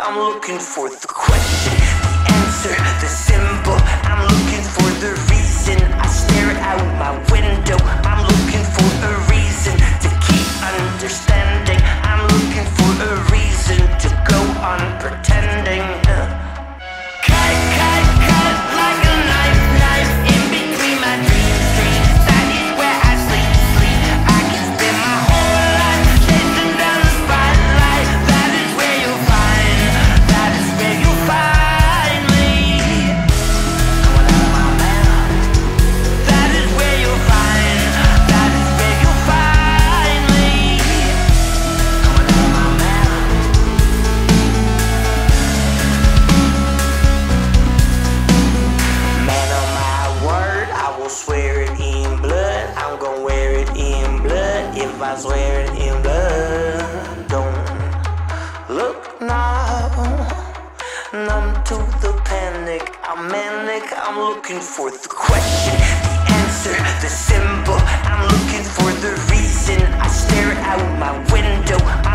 I'm looking for the question, the answer, the symbol. I'm looking for the reason. I stare out my window. I'm looking for a reason to keep understanding. I'm looking for a reason to go on pretending. Cut like a knife in between my dreams. That is where I sleep. I can spend my whole life chasing down the spotlight. That is where you'll find me. Coming out of my mouth. That is where you'll find me. Coming out of my mouth. Man of my word, I will swear it in blood. I'm gonna wear it in blood if I swear it in blood. Don't look now, numb to the panic. I'm manic, I'm looking for the question, the answer, the symbol. I'm looking for the reason. I stare out my window.